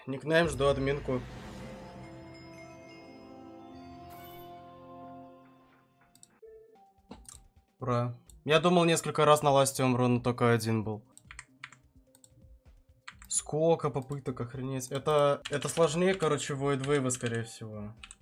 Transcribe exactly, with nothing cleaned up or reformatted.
Никнейм, жду админку. Ура. Я думал несколько раз на ласте умру, но только один был. Сколько попыток, охренеть. Это, это сложнее, короче, Void Wave, скорее всего.